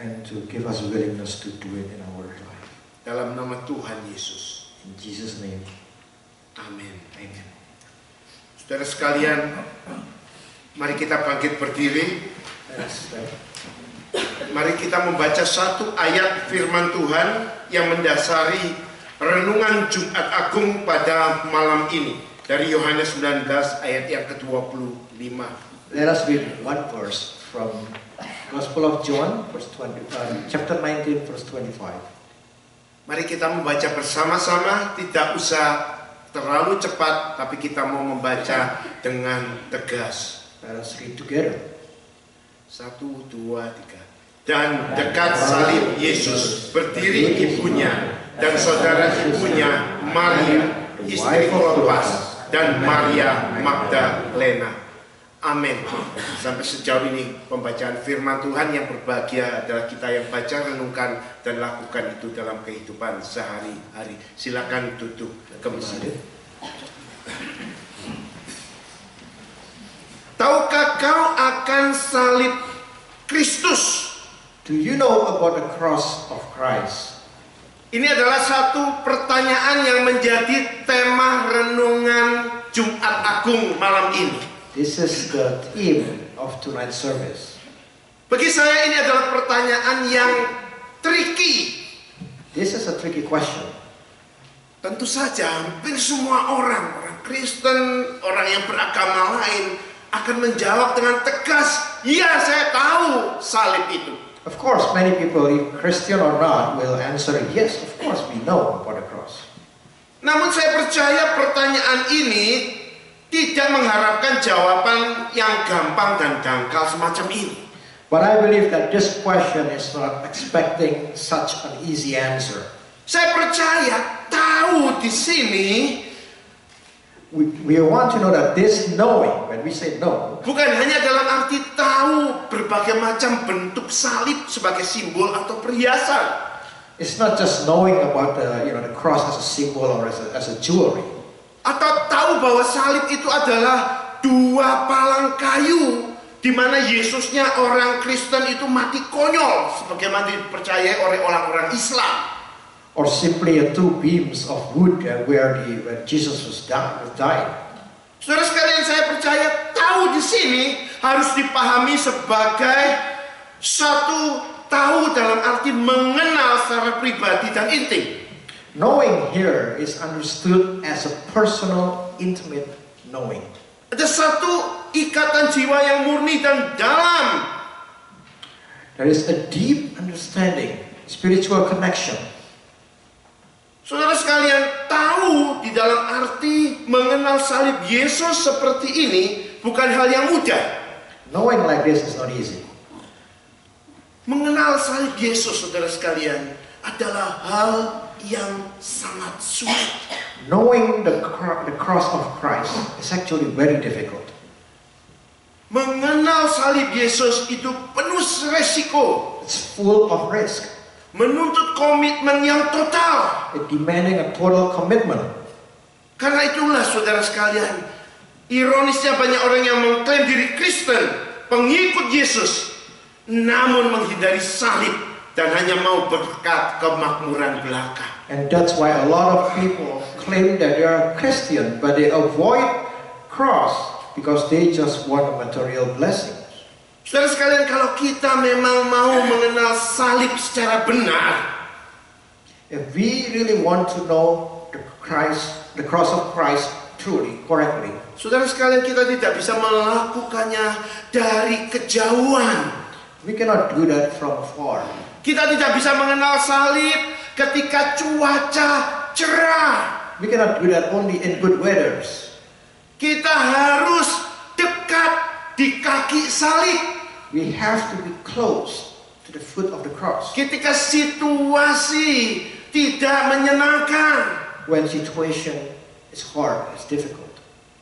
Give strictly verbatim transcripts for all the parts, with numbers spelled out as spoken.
and to give us willingness to do it in our life. Dalam nama Tuhan Yesus. In Jesus' name, Amin. amen. Saudara sekalian, mari kita bangkit berdiri. Let us stand. Mari kita membaca satu ayat firman Tuhan yang mendasari renungan Jumat Agung pada malam ini. Dari Yohanes sembilan belas ayat yang ke dua puluh lima. Let us read one verse from Gospel of John, verse twenty, uh, chapter nineteen, verse twenty-five. Mari kita membaca bersama-sama, tidak usah terlalu cepat, tapi kita mau membaca dengan tegas. Let us read together. Satu, dua, tiga. Dan dekat salib Yesus berdiri ibunya dan saudara ibunya Maria, istri Klopas, dan Maria Magdalena. Amin. Sampai sejauh ini pembacaan firman Tuhan. Yang berbahagia adalah kita yang baca, renungkan, dan lakukan itu dalam kehidupan sehari-hari. Silakan duduk kembali. Tahukah kau akan salib Kristus? Do you know about the cross of Christ? Ini adalah satu pertanyaan yang menjadi tema renungan Jumat Agung malam ini. This is the theme of tonight's service. Bagi saya ini adalah pertanyaan yang tricky. This is a tricky question. Tentu saja hampir semua orang, orang Kristen, orang yang beragama lain akan menjawab dengan tegas, ya saya tahu salib itu. Of course, many people, Christian or not, will answer yes, of course we know about the cross. Namun saya percaya pertanyaan ini tidak mengharapkan jawaban yang gampang dan dangkal semacam ini. But I believe that this question is not expecting such an easy answer. Saya percaya tahu di sini We, we want to know that this knowing, when we say know, bukan hanya dalam arti tahu berbagai macam bentuk salib sebagai simbol atau perhiasan. it's not just knowing about the, you know, the cross as a symbol or as a, as a jewelry. Atau tahu bahwa salib itu adalah dua palang kayu di mana Yesusnya orang Kristen itu mati konyol sebagaimana dipercayai oleh orang-orang Islam. Or simply a two beams of wood uh, where, the, where Jesus was, di- was dying. Saudara sekalian, saya percaya tahu di sini harus dipahami sebagai satu tahu dalam arti mengenal secara pribadi dan intim. Knowing here is understood as a personal, intimate knowing. Ada satu ikatan jiwa yang murni dan dalam. There is a deep understanding, spiritual connection. Saudara sekalian, tahu di dalam arti mengenal salib Yesus seperti ini bukan hal yang mudah. Knowing like this is not easy. Mengenal salib Yesus, saudara sekalian, adalah hal yang sangat sulit. Knowing the, cro- the cross of Christ is actually very difficult. Mengenal salib Yesus itu penuh resiko, It's full of risk. menuntut komitmen yang total. It demanding a total commitment. Karena itulah saudara sekalian, ironisnya banyak orang yang mengklaim diri Kristen, pengikut Yesus, namun menghindari salib dan hanya mau berkat kemakmuran belaka. And that's why a lot of people claim that they are Christian, but they avoid cross because they just want a material blessing. Saudara sekalian, kalau kita memang mau mengenal salib secara benar, if we really want to know the Christ, the cross of Christ truly, correctly, saudara sekalian, kita tidak bisa melakukannya dari kejauhan. we cannot do that from afar. Kita tidak bisa mengenal salib ketika cuaca cerah. We cannot do that only in good weathers. Kita harus dekat di kaki salib. We have to be close to the foot of the cross. Ketika situasi tidak menyenangkan, When situation is hard, it's difficult.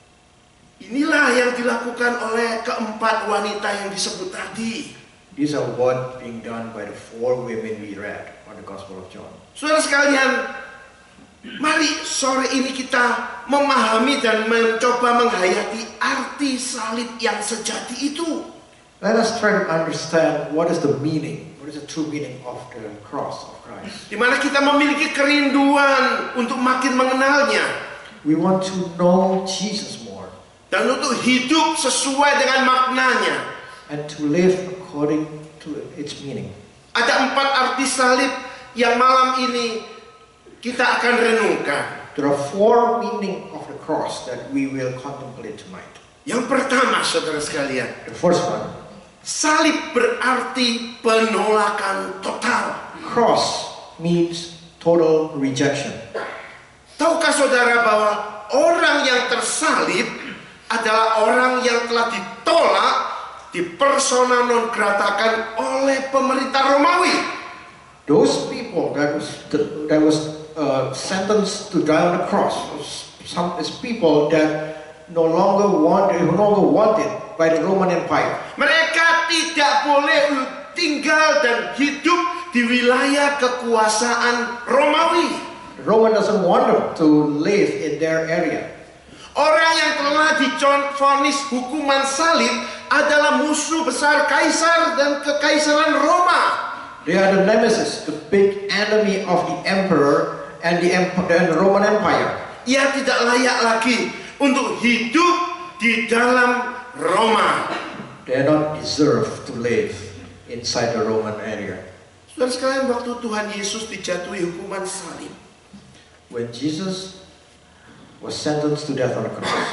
inilah yang dilakukan oleh keempat wanita yang disebut tadi. These are what being done by the four women we read on the Gospel of John. Saudara sekalian, mari sore ini kita memahami dan mencoba menghayati arti salib yang sejati itu. Let us try to understand what is the meaning, what What is the true meaning of the cross of Christ? Di mana kita memiliki kerinduan untuk makin mengenalnya. We want to know Jesus more Dan untuk hidup sesuai dengan maknanya. and to live according to its meaning. Ada empat arti salib yang malam ini kita akan renungkan. There are four meaning of the cross that we will contemplate tonight. Yang pertama, saudara sekalian, The first one, salib berarti penolakan total. cross means total rejection. Tahukah saudara bahwa orang yang tersalib adalah orang yang telah ditolak, dipersona non gratakan oleh pemerintah Romawi. Those people that was that was uh, sentenced to die on the cross was some is people that no longer want no longer wanted by the Roman Empire. Mereka tidak boleh tinggal dan hidup di wilayah kekuasaan Romawi. The Roman doesn't want them to live in their area. Orang yang telah divonis hukuman salib adalah musuh besar kaisar dan kekaisaran Roma. They are the nemesis, the big enemy of the emperor and the, emp- and the Roman Empire. Ia tidak layak lagi untuk hidup di dalam Roma. They not deserve to live inside the Roman area. Saudara sekalian, waktu Tuhan Yesus dijatuhi hukuman salib, When Jesus was sentenced to death on the cross,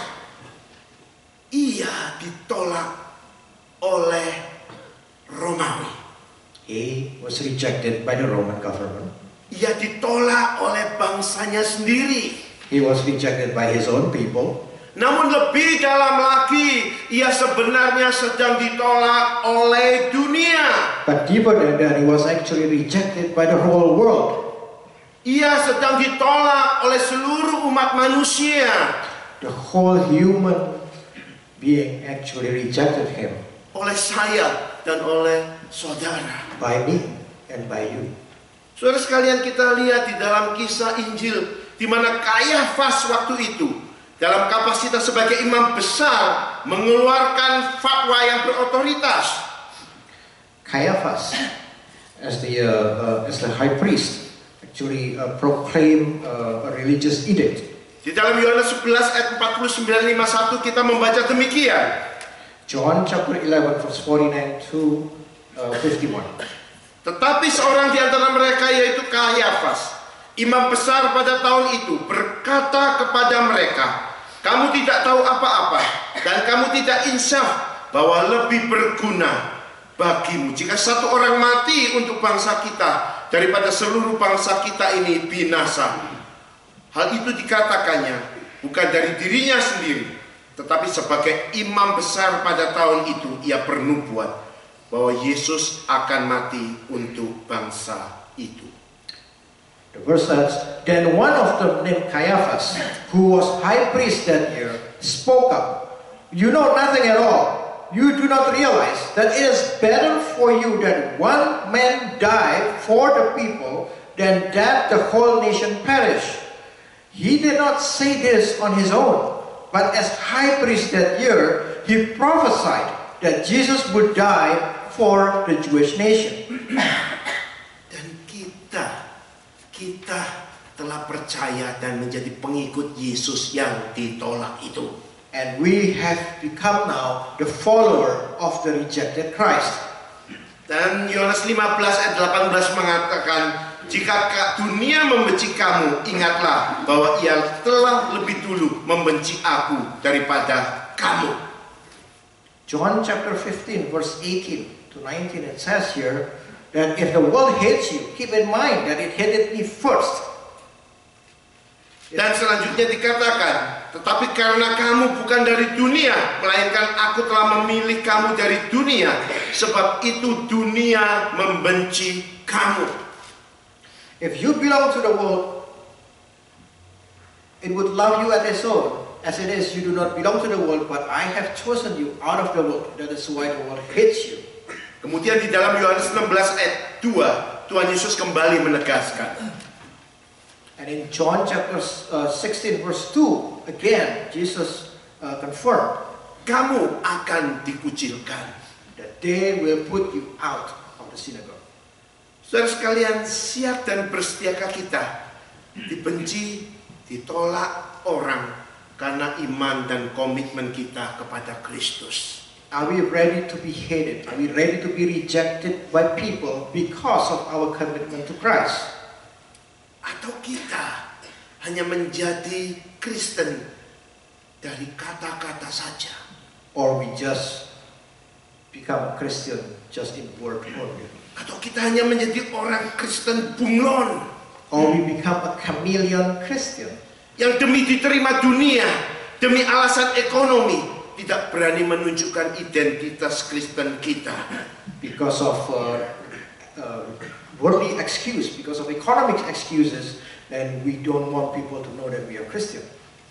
ia ditolak oleh Romawi. he was rejected by the Roman government. Ia ditolak oleh bangsanya sendiri. He was rejected by his own people. Namun lebih dalam lagi, ia sebenarnya sedang ditolak oleh dunia. But deeper than that, he was actually rejected by the whole world. Ia sedang ditolak oleh seluruh umat manusia. The whole human being actually rejected him Oleh saya dan oleh saudara. by me and by you. Saudara sekalian, kita lihat di dalam kisah Injil di mana Kayafas waktu itu dalam kapasitas sebagai imam besar mengeluarkan fatwa yang berotoritas. Caiaphas, as the uh, uh, as the high priest, actually uh, proclaimed uh, a religious edict. Di dalam Yohanes sebelas ayat empat puluh sembilan lima puluh satu kita membaca demikian. John chapter eleven verse forty-nine to fifty-one. Tetapi seorang di antara mereka, yaitu Kayafas, imam besar pada tahun itu, berkata kepada mereka, "Kamu tidak tahu apa-apa dan kamu tidak insaf bahwa lebih berguna bagimu jika satu orang mati untuk bangsa kita daripada seluruh bangsa kita ini binasa." Hal itu dikatakannya bukan dari dirinya sendiri, tetapi sebagai imam besar pada tahun itu ia bernubuat bahwa Yesus akan mati untuk bangsa itu. The verse says, "Then one of them named Caiaphas, who was high priest that year, spoke up. You know nothing at all. You do not realize that it is better for you that one man die for the people than that the whole nation perish. He did not say this on his own, but as high priest that year, he prophesied that Jesus would die for the Jewish nation." Dan kita, kita telah percaya dan menjadi pengikut Yesus yang ditolak itu. And we have become now the follower of the rejected Christ. Dan Yohanes lima belas ayat delapan belas mengatakan, "Jika dunia membenci kamu, ingatlah bahwa ia telah lebih dulu membenci aku daripada kamu." John chapter fifteen verse eighteen to nineteen, it says here that if the world hates you, keep in mind that it hated me first. Dan selanjutnya dikatakan, "Tetapi karena kamu bukan dari dunia, melainkan aku telah memilih kamu dari dunia, sebab itu dunia membenci kamu." If you belong to the world, it would love you as its own. As it is, you do not belong to the world, but I have chosen you out of the world. That is why the world hates you. Kemudian di dalam Yohanes enam belas ayat dua, Tuhan Yesus kembali menegaskan. And in John chapter uh, sixteen verse two, again, Jesus uh, confirmed, "Kamu akan dikucilkan." that they will put you out of the synagogue. Saudara sekalian, siap dan bersetiakah kita dibenci, ditolak orang karena iman dan komitmen kita kepada Kristus? Are we ready to be hated? Are we ready to be rejected by people because of our commitment to Christ? Atau kita hanya menjadi Kristen dari kata-kata saja? Or we just become a Christian just in word only? Atau kita hanya menjadi orang Kristen bunglon? Or we become a chameleon Christian? Yang demi diterima dunia, demi alasan ekonomi, tidak berani menunjukkan identitas Kristen kita. Because of uh, uh, worldly excuse, because of economic excuses, and we don't want people to know that we are Christian.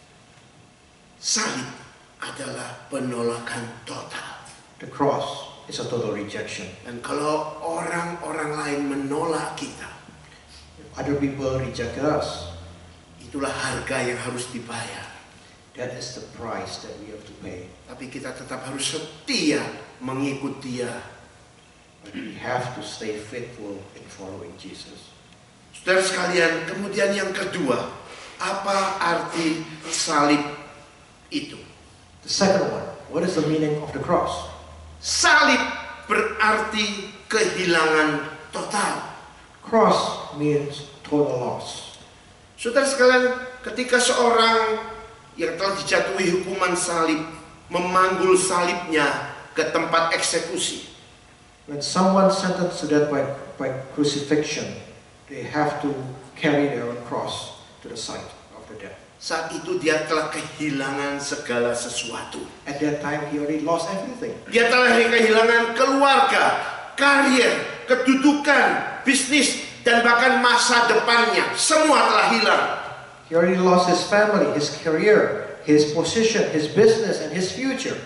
Salib adalah penolakan total. The cross is a total rejection. Dan kalau orang-orang lain menolak kita, Other people rejected us. itulah harga yang harus dibayar. That is the price that we have to pay. Tapi kita tetap harus setia mengikut Dia. But we have to stay faithful in following Jesus. Saudara sekalian, kemudian yang kedua, apa arti salib itu? The second one, what is the meaning of the cross? Salib berarti kehilangan total. Cross means total loss. Saudara sekalian, ketika seorang yang telah dijatuhi hukuman salib memanggul salibnya ke tempat eksekusi, When someone sentenced to death by, by crucifixion, they have to carry their own cross to the site of the death. saat itu dia telah kehilangan segala sesuatu. At that time, he already lost everything. Dia telah kehilangan keluarga, karier, kedudukan, bisnis, dan bahkan masa depannya. Semua telah hilang. He already lost his family, his career, his position, his business, and his future.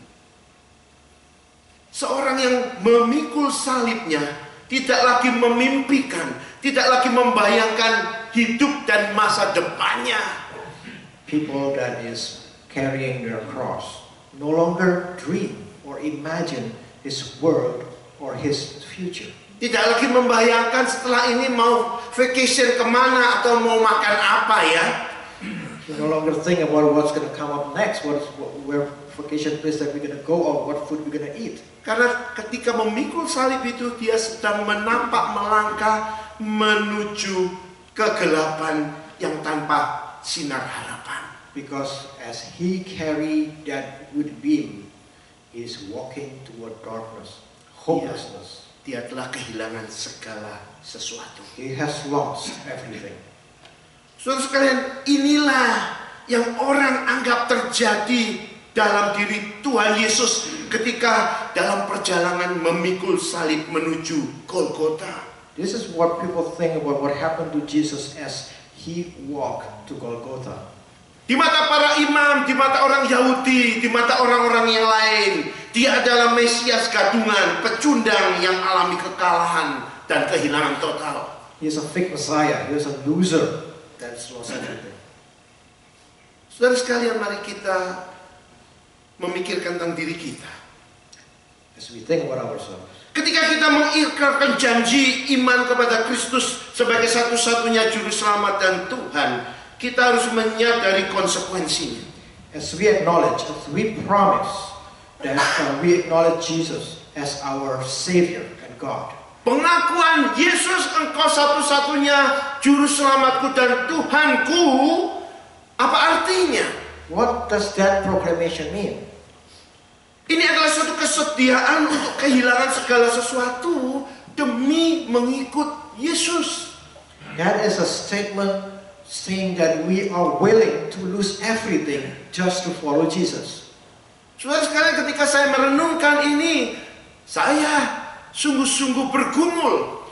Seorang yang memikul salibnya tidak lagi memimpikan, tidak lagi membayangkan hidup dan masa depannya. People that is carrying their cross no longer dream or imagine his world or his future. Tidak lagi membayangkan setelah ini mau vacation kemana atau mau makan apa ya. You no longer think about what's going to come up next, what is, what, where vacation place that we're going to go or what food we're going to eat. Karena ketika memikul salib itu dia sedang menampak melangkah menuju kegelapan yang tanpa sinar harapan. Because as he carried that wood beam, he is walking toward darkness, hopelessness. Dia telah kehilangan segala sesuatu. He has lost everything. Saudara sekalian, inilah yang orang anggap terjadi dalam diri Tuhan Yesus ketika dalam perjalanan memikul salib menuju Golgota. This is what people think about what happened to Jesus as he walked to Golgotha. Di mata para imam, di mata orang Yahudi, di mata orang-orang yang lain, dia adalah Mesias gadungan, pecundang yang alami kekalahan dan kehilangan total. He is a fake Messiah. He is a loser that's lost everything. Saudara sekalian, mari kita memikirkan tentang diri kita. As we think about ourselves. Ketika kita mengikrarkan janji iman kepada Kristus sebagai satu-satunya juru selamat dan Tuhan, kita harus menyadari konsekuensinya. As we acknowledge, as we promise that uh, we acknowledge Jesus as our Savior and God. Pengakuan Yesus engkau satu-satunya juru selamatku dan Tuhanku, apa artinya? What does that proclamation mean? Ini adalah suatu kesediaan untuk kehilangan segala sesuatu demi mengikut Yesus. That is a statement saying that we are willing to lose everything just to follow Jesus. Saudara sekalian, ketika saya merenungkan ini, saya sungguh-sungguh bergumul.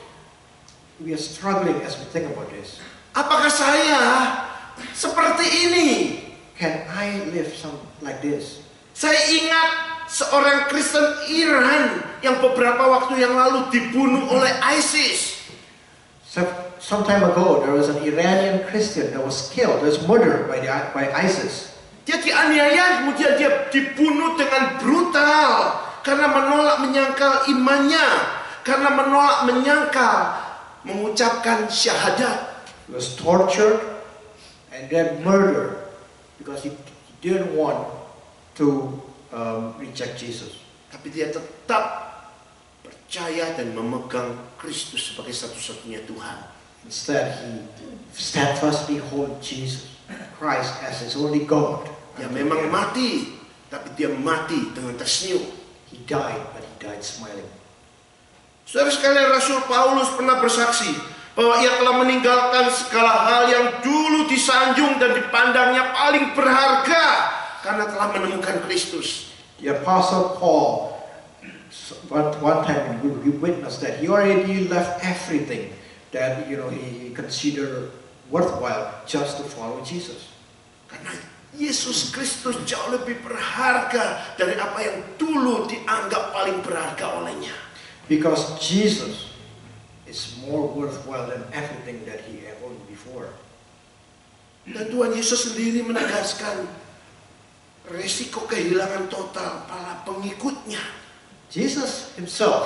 We are struggling as we think about this. Apakah saya seperti ini? Can I live some like this? Saya ingat seorang Kristen Iran yang beberapa waktu yang lalu dibunuh oleh ISIS. So, some time ago, there was an Iranian Christian that was killed, was murdered by, the, by ISIS. Dia dianiaya, kemudian dia dibunuh dengan brutal karena menolak menyangkal imannya, karena menolak menyangkal mengucapkan syahadat. He was tortured and then murdered because he, he didn't want to um, reject Jesus. Tapi dia tetap percaya dan memegang Kristus sebagai satu-satunya Tuhan. Instead, he steadfastly hold Jesus Christ as his only God. Dia memang mati, tapi dia mati dengan tersenyum. He died, but he died smiling. Saudara sekalian, Rasul Paulus pernah bersaksi bahwa ia telah meninggalkan segala hal yang dulu disanjung dan dipandangnya paling berharga karena telah menemukan Kristus. The Apostle Paul, one, one time we witnessed that he already left everything that you know he considered worthwhile just to follow Jesus. Karena Yesus Kristus jauh lebih berharga dari apa yang dulu dianggap paling berharga olehnya. Because Jesus is more worthwhile than everything that he had owned before. Dan Tuhan Yesus sendiri menegaskan resiko kehilangan total para pengikutnya. Jesus himself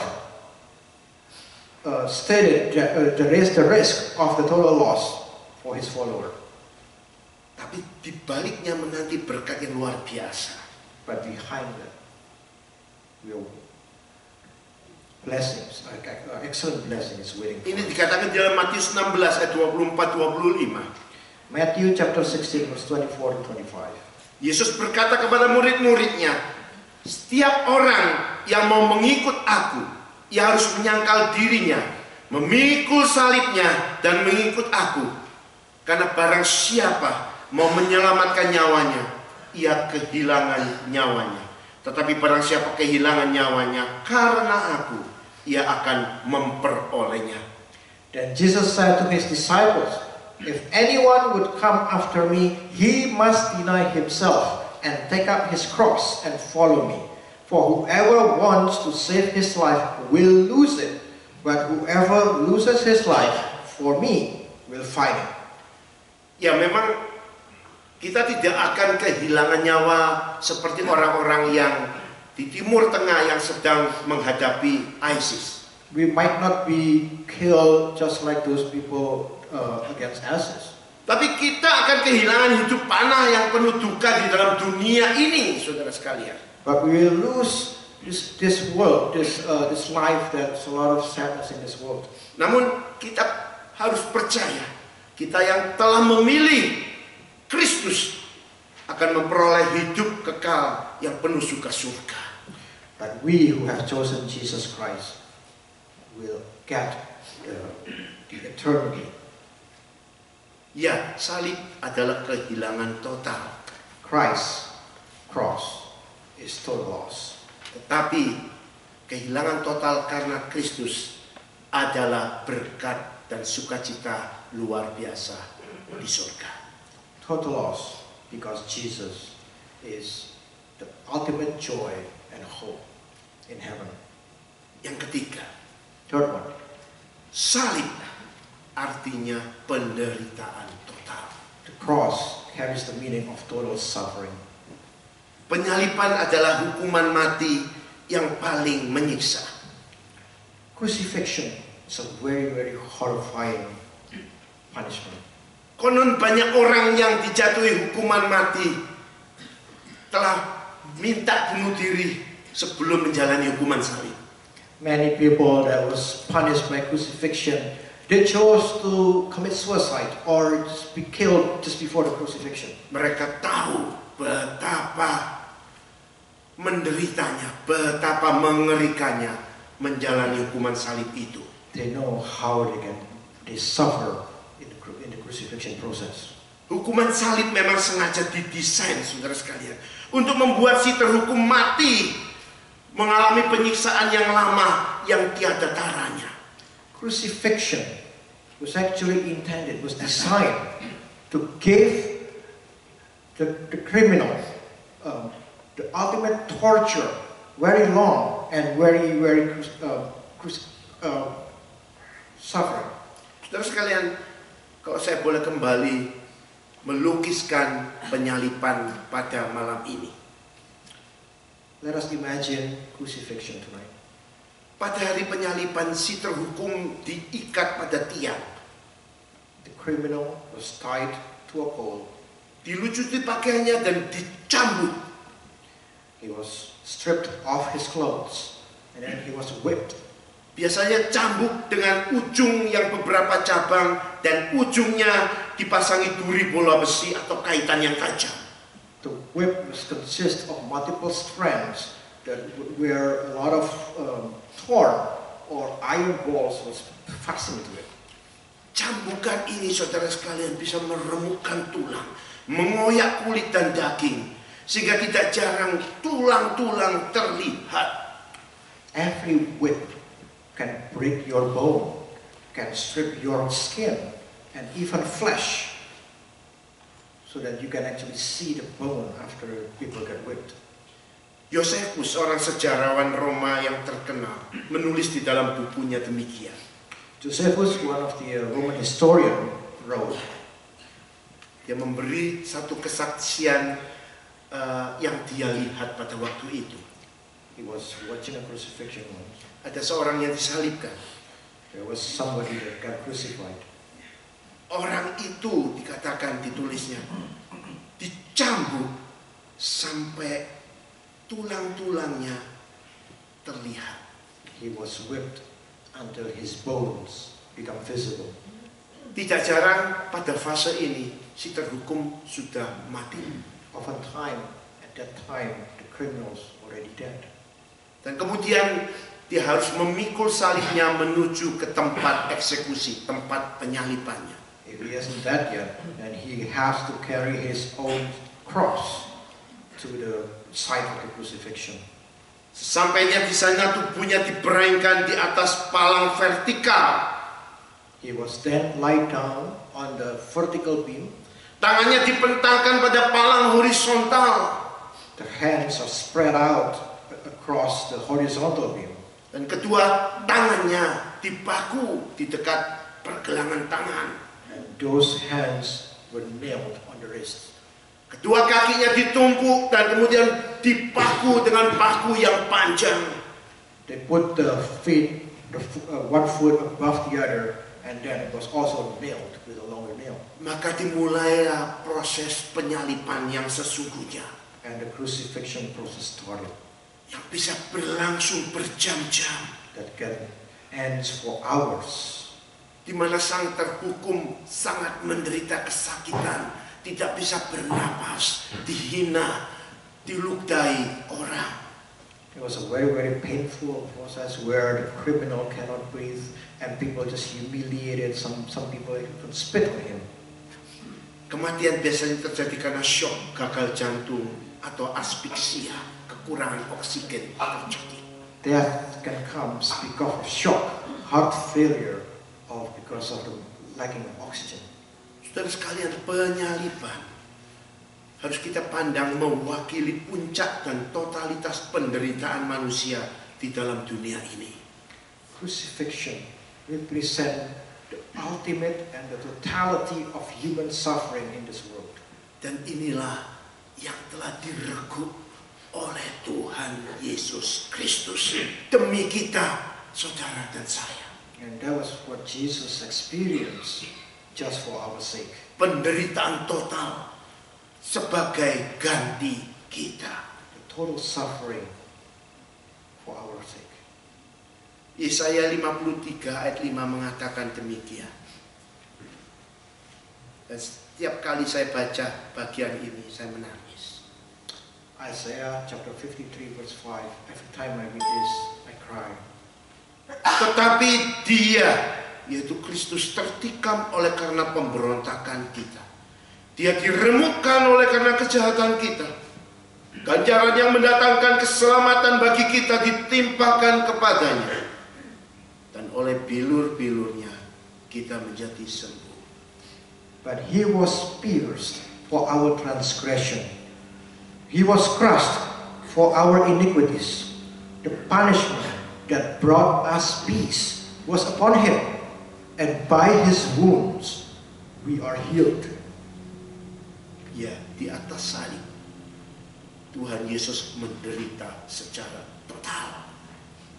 uh, stated that uh, there is the risk of the total loss for his follower. Tapi dibaliknya menanti berkat yang luar biasa. But behind that, will blessings, uh, excellent blessings waiting for Ini us. dikatakan dalam Matius enam belas ayat dua puluh empat dua puluh lima. Matthew chapter sixteen verse twenty-four to twenty-five. Yesus berkata kepada murid-muridnya, setiap orang yang mau mengikut aku, ia harus menyangkal dirinya, memikul salibnya dan mengikut aku. Karena barang siapa mau menyelamatkan nyawanya, ia kehilangan nyawanya. Tetapi barang siapa kehilangan nyawanya karena aku, ia akan memperolehnya. Then Jesus said to his disciples, if anyone would come after me, he must deny himself and take up his cross and follow me. For whoever wants to save his life will lose it, but whoever loses his life for me will find it. Ya, memang kita tidak akan kehilangan nyawa seperti orang-orang yang di Timur Tengah yang sedang menghadapi ISIS. We might not be killed just like those people uh, against ISIS. Tapi kita akan kehilangan hidup panah yang penuh duka di dalam dunia ini, saudara sekalian. But we will lose this, this world, this, uh, this life, there's a lot of sadness in this world. Namun kita harus percaya, kita yang telah memilih Kristus akan memperoleh hidup kekal yang penuh suka surga. But we who have chosen Jesus Christ will get uh, the eternity. Ya, salib adalah kehilangan total. Christ cross is total loss. Tetapi kehilangan total karena Kristus adalah berkat dan sukacita luar biasa di surga. Total loss because Jesus is the ultimate joy and hope in heaven. Yang ketiga, Third one, salib artinya penderitaan total. the cross carries the meaning of total suffering. Penyalipan adalah hukuman mati yang paling menyiksa. Crucifixion is a very, very horrifying punishment. Konon banyak orang yang dijatuhi hukuman mati telah minta bunuh diri sebelum menjalani hukuman salib. Many people that was punished by crucifixion, they chose to commit suicide or just be killed just before the crucifixion. Mereka tahu betapa menderitanya, betapa mengerikannya menjalani hukuman salib itu. They know how they can they suffer in the, in the crucifixion process. Hukuman salib memang sengaja didesain, saudara sekalian, untuk membuat si terhukum mati mengalami penyiksaan yang lama yang tiada taranya. Crucifixion was actually intended, was designed to give the, the criminal um, the ultimate torture, very long and very, very uh, uh, suffering. Saudara sekalian, kalau saya boleh kembali melukiskan penyalipan pada malam ini. Let us imagine crucifixion tonight. Pada hari penyaliban, si terhukum diikat pada tiang. The criminal was tied to a pole. Dilucuti pakaiannya dan dicambuk. He was stripped off his clothes and then he was whipped. Biasanya cambuk dengan ujung yang beberapa cabang dan ujungnya dipasangi duri bola besi atau kaitan yang tajam. The whip was consist of multiple strands that where a lot of um, thorn or iron balls was fastened to it. Cambukan ini, saudara sekalian, bisa meremukkan tulang, mengoyak kulit dan daging, sehingga tidak jarang tulang-tulang terlihat. Every whip can break your bone, can strip your skin, and even flesh, so that you can actually see the bone after people get whipped. Yosefus, seorang sejarawan Roma yang terkenal, menulis di dalam bukunya demikian. Josephus, one of the uh, Roman historian, wrote. Dia memberi satu kesaksian uh, yang dia lihat pada waktu itu. He was watching a crucifixion once. Ada seorang yang disalibkan. There was somebody that got crucified. Orang itu dikatakan, ditulisnya, dicambuk sampai tulang-tulangnya terlihat. He was whipped until his bones become visible. Tidak jarang pada fase ini si terhukum sudah mati. Oftentimes, at that time, the criminals already dead. Dan kemudian dia harus memikul salibnya menuju ke tempat eksekusi, tempat penyalibannya. If he isn't dead yet, then he has to carry his own cross to the site of the crucifixion. Sesampainya di sana, tubuhnya diberengkan di atas palang vertikal. He was then laid down on the vertical beam. Tangannya dibentangkan pada palang horizontal. The hands are spread out across the horizontal beam. Dan kedua tangannya dipaku di dekat pergelangan tangan. And those hands were nailed on the wrist. Kedua kakinya ditumpuk dan kemudian dipaku dengan paku yang panjang. They put the feet, the, uh, one foot above the other, and then it was also nailed with a longer nail. Maka dimulailah proses penyaliban yang sesungguhnya. And the crucifixion process started. Yang bisa berlangsung berjam-jam. That can ends for hours. Di mana sang terhukum sangat menderita kesakitan, tidak bisa bernapas, dihina, diludahi orang. It was a very, very painful process where the criminal cannot breathe and people just humiliated. Some, some people even spit on him. Kematian biasanya terjadi karena shock, gagal jantung, atau aspiksia, kekurangan oksigen terjadi. Death can come because of shock, heart failure, or because of the lacking of oxygen. Saudara sekalian, penyaliban harus kita pandang mewakili puncak dan totalitas penderitaan manusia di dalam dunia ini. Crucifixion represent the ultimate and the totality of human suffering in this world. Dan inilah yang telah diregu oleh Tuhan Yesus Kristus demi kita, saudara dan saya. And that was what Jesus experienced just for our sake. Penderitaan total sebagai ganti kita. The total suffering for our sake. Yesaya lima puluh tiga ayat lima mengatakan demikian. Dan setiap kali saya baca bagian ini, saya menangis. Isaiah chapter fifty-three verse five. Every time I read this, I cry. Tetapi dia, yaitu Kristus, tertikam oleh karena pemberontakan kita. Dia diremukkan oleh karena kejahatan kita. Ganjaran yang mendatangkan keselamatan bagi kita ditimpakan kepadanya. Dan oleh bilur-bilurnya kita menjadi sembuh. But he was pierced for our transgression. He was crushed for our iniquities. The punishment that brought us peace was upon him, and by his wounds we are healed. Ya, di atas salib Tuhan Yesus menderita secara total.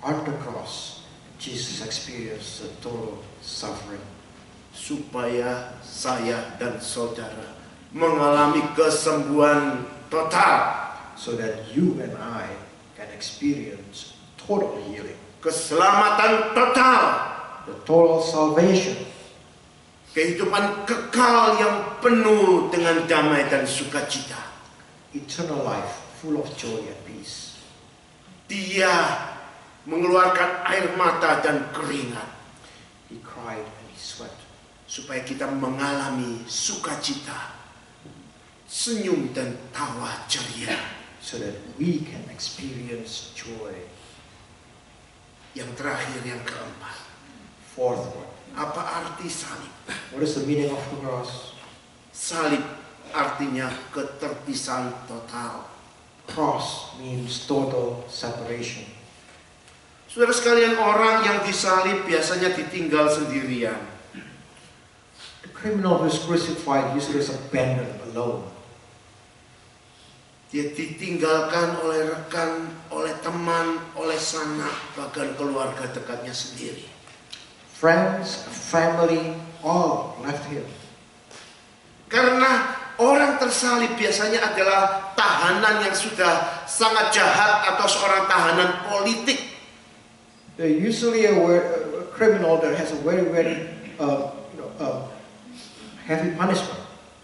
on the cross, Jesus experienced the total suffering. Supaya saya dan saudara mengalami kesembuhan total. So that you and I can experience total healing. Keselamatan total. The total salvation. Kehidupan kekal yang penuh dengan damai dan sukacita. Eternal life full of joy and peace. Dia mengeluarkan air mata dan keringat. He cried and he sweat. Supaya kita mengalami sukacita, senyum dan tawa ceria. So that we can experience joy. Yang terakhir, yang keempat. Fourth one. Apa arti salib? What is the meaning of the cross? Salib artinya keterpisahan total. Cross means total separation. Saudara sekalian, orang yang disalib biasanya ditinggal sendirian. The criminal who is crucified usually is abandoned alone. Dia ditinggalkan oleh rekan, oleh teman, oleh sanak, bahkan keluarga dekatnya sendiri. Friends, family, all left him. Karena orang tersalib biasanya adalah tahanan yang sudah sangat jahat atau seorang tahanan politik. They're usually a, a criminal that has a very, very uh, you know, uh, heavy punishment.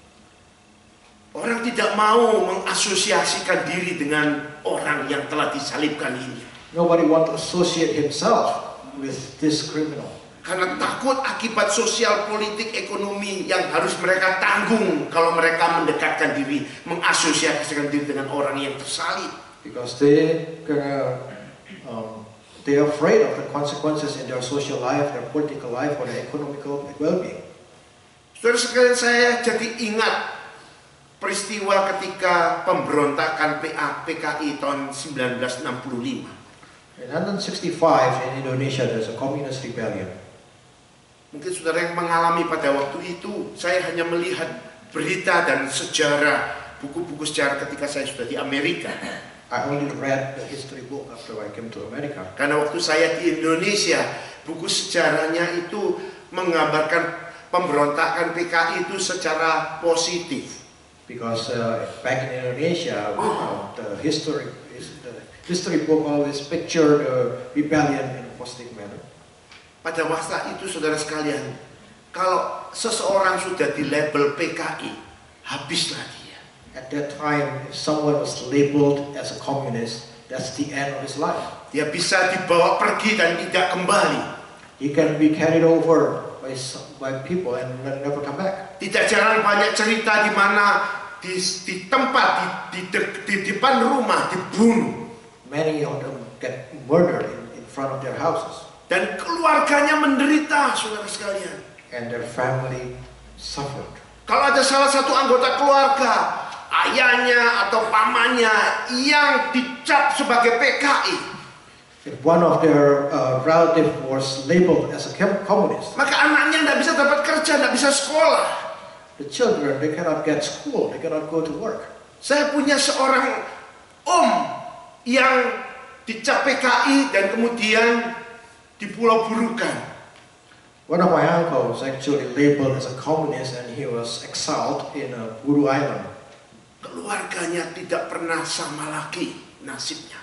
Orang tidak mau mengasosiasikan diri dengan orang yang telah disalibkan ini. Nobody wants to associate himself with this criminal. Karena takut akibat sosial, politik, ekonomi yang harus mereka tanggung kalau mereka mendekatkan diri, mengasosiasikan diri dengan orang yang tersalib. Because they gonna, um, they are afraid of the consequences in their social life, their political life, or their economical well-being. Saudara sekalian, saya jadi ingat peristiwa ketika pemberontakan P K I tahun seribu sembilan ratus enam puluh lima. In nineteen sixty-five in Indonesia, there's a communist rebellion. Mungkin saudara yang mengalami pada waktu itu, saya hanya melihat berita dan sejarah, buku-buku sejarah ketika saya sudah di Amerika. I only read the history book after I came to America. Karena waktu saya di Indonesia, buku sejarahnya itu menggambarkan pemberontakan P K I itu secara positif. Because uh, back in Indonesia, uh, the history is the history book always picture the rebellion in a positive manner. Pada masa itu, saudara sekalian, kalau seseorang sudah dilabel P K I, habislah dia. At that time, if someone was labeled as a communist, that's the end of his life. Dia bisa dibawa pergi dan tidak kembali. He can be carried over by by people and never come back. Tidak jarang banyak cerita di mana di, di tempat di, di, di depan rumah dibunuh. Many of them get murdered in, in front of their houses. Dan keluarganya menderita, saudara sekalian. And their family suffered. Kalau ada salah satu anggota keluarga, ayahnya atau pamannya yang dicap sebagai P K I, if one of their uh, relative was labeled as a communist, maka anaknya tidak bisa dapat kerja, tidak bisa sekolah. The children, they cannot get school, they cannot go to work. Saya punya seorang om yang dicap P K I dan kemudian di Pulau Burukan. One of my uncles actually labeled as a communist and he was exiled in a Buru Island. Keluarganya tidak pernah sama lagi nasibnya.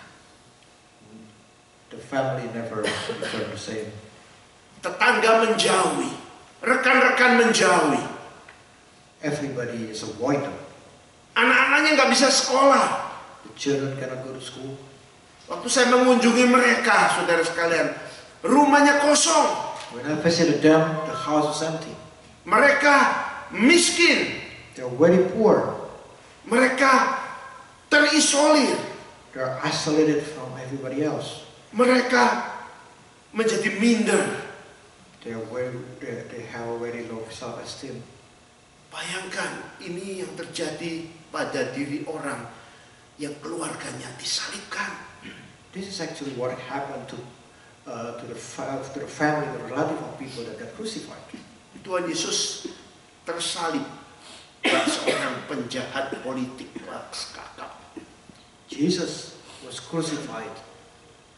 The family never returned the same. Tetangga menjauhi, rekan-rekan menjauhi. Everybody is avoided. Anak-anaknya nggak bisa sekolah. The children cannot go to school. Waktu saya mengunjungi mereka, saudara sekalian, rumahnya kosong. When I visited them, the house was empty. Mereka miskin. They're very poor. Mereka terisolir. They're isolated from everybody else. Mereka menjadi minder. They're very, they, they have a very low self-esteem. Bayangkan ini yang terjadi pada diri orang yang keluarganya disalibkan. This is actually what happened to uh, to the to the family, the relative of people that got crucified. Tuhan Yesus tersalib bak seorang penjahat politik, bak kakak. Jesus was crucified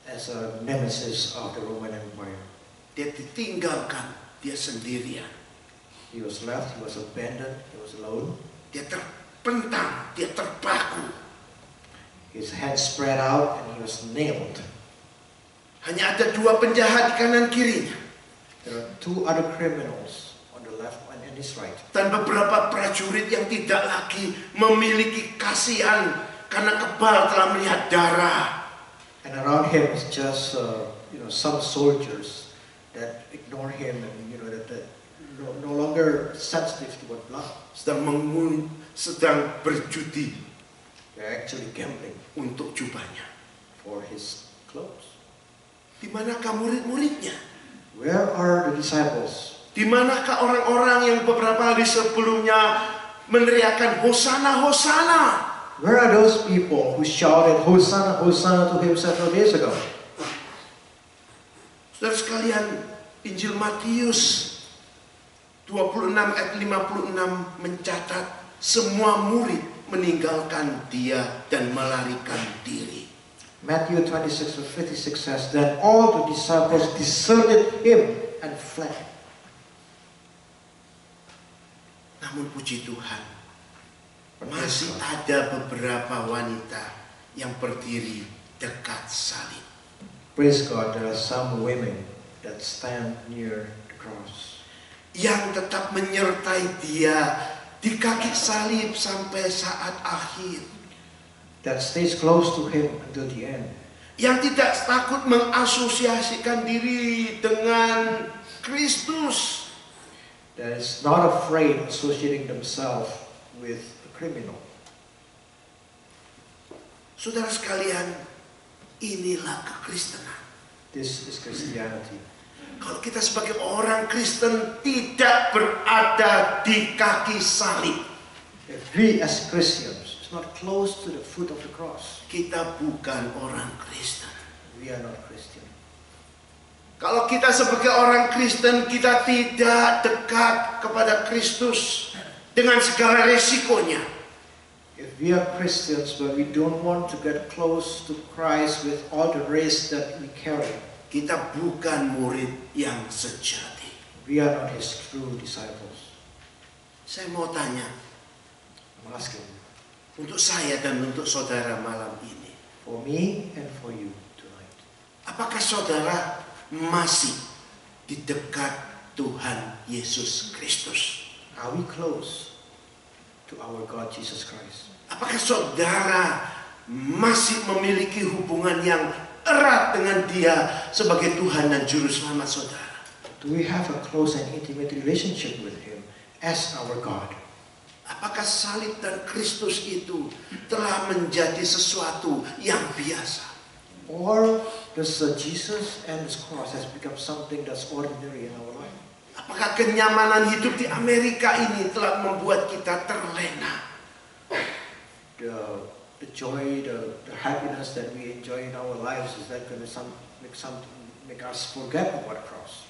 as a nemesis of the Roman Empire. Dia ditinggalkan, dia sendirian. He was left, he was abandoned, he was alone. Dia terpentang, dia terpaku. His hands spread out and he was nailed. Hanya ada dua penjahat di kanan kirinya. There are two other criminals on the left and on his right. Dan beberapa prajurit yang tidak lagi memiliki kasihan karena kebal telah melihat darah. And around him is just uh, you know, some soldiers that ignore him and you know that, that no, no longer sensitive to what blood. Sedang mengun, sedang berjudi. They're actually gambling Untuk jubahnya. for his clothes. Di manakah murid-muridnya? Where are the disciples? Di manakah orang-orang yang beberapa hari sebelumnya meneriakan Hosana, Hosana? Where are those people who shouted Hosanna, Hosanna to him several days ago? Saudara sekalian, Injil Matius dua puluh enam ayat lima puluh enam mencatat semua murid meninggalkan dia dan melarikan diri. Matthew twenty-six verse fifty-six says, then all the disciples deserted him and fled. Namun puji Tuhan, masih ada beberapa wanita yang berdiri dekat salib. Praise God, there are some women that stand near the cross. Yang tetap menyertai dia di kaki salib sampai saat akhir. That stays close to him until the end. Yang tidak takut mengasosiasikan diri dengan Kristus. That is not afraid associating themselves with the criminal. Saudara sekalian, inilah kekristenan. This is Christianity. Kalau kita sebagai orang Kristen tidak berada di kaki salib, If we as Christians is not close to the foot of the cross, kita bukan orang Kristen. we are not Christian. Kalau kita sebagai orang Kristen, kita tidak dekat kepada Kristus dengan segala resikonya. If we are Christians but we don't want to get close to Christ with all the risk that we carry, Kita bukan murid yang sejati. we are not his true disciples. Saya mau tanya, I'm asking, untuk saya dan untuk saudara malam ini, for me and for you tonight, apakah saudara masih di dekat Tuhan Yesus Kristus? are we close to our God Jesus Christ? Apakah saudara masih memiliki hubungan yang erat dengan Dia sebagai Tuhan dan Juru Selamat saudara? Do we have a close and intimate relationship with him as our God? Apakah salib dan Kristus itu telah menjadi sesuatu yang biasa? Or does uh, Jesus and his cross has become something that's ordinary in our life? Apakah kenyamanan hidup di Amerika ini telah membuat kita terlena? The, the joy, the, the happiness that we enjoy in our lives, is that going to some, make, some, make us forget about the cross?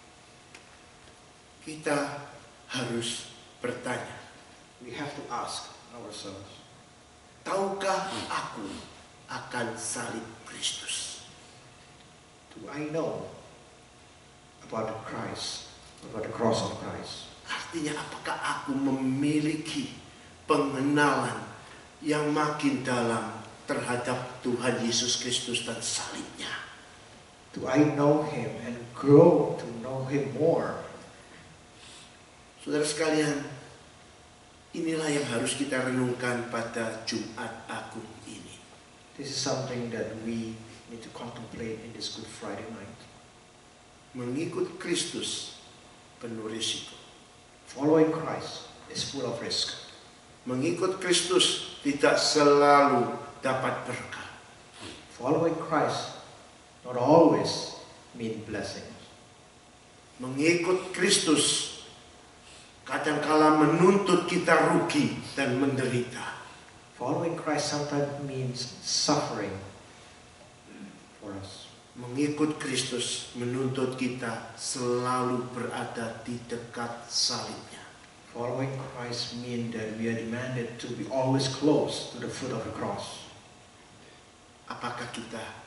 Kita harus bertanya, We have to ask ourselves, tahukah aku akan salib Kristus? do I know about the Christ, about the cross of Christ? Artinya apakah aku memiliki pengenalan yang makin dalam terhadap Tuhan Yesus Kristus dan salibnya? Do I know him and grow to know him more? Saudara sekalian, inilah yang harus kita renungkan pada Jumat Agung ini. This is something that we need to contemplate in this Good Friday night. Mengikut Kristus penuh risiko. Following Christ is full of risk. Mengikut Kristus tidak selalu dapat berkah. Following Christ not always mean blessings. Mengikut Kristus kadangkala menuntut kita rugi dan menderita. Following Christ sometimes means suffering for us. Mengikut Kristus menuntut kita selalu berada di dekat salibnya. Following Christ means that we are demanded to be always close to the foot of the cross. Apakah kita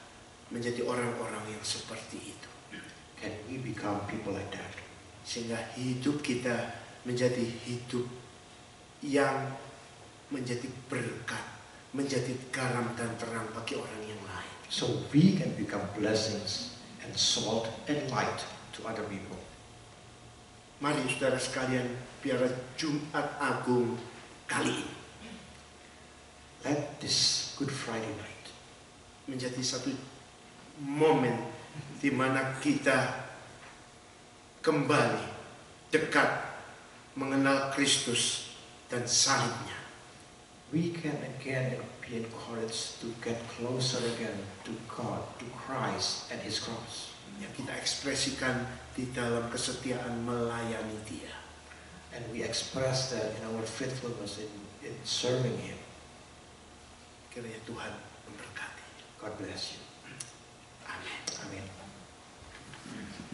menjadi orang-orang yang seperti itu. Can we become people like that? Sehingga hidup kita menjadi hidup yang menjadi berkat, menjadi garam dan terang bagi orang yang lain. So we can become blessings and salt and light to other people. Mari saudara sekalian, biar Jumat Agung kali ini Let this Good Friday night menjadi satu momen di mana kita kembali dekat mengenal Kristus dan salibnya. we can again be encouraged to get closer again to God, to Christ and His cross. Yang kita ekspresikan di dalam kesetiaan melayani Dia. And we express that in our faithfulness in, in serving Him. Kiranya Tuhan memberkati. God bless you. Amin. Amen.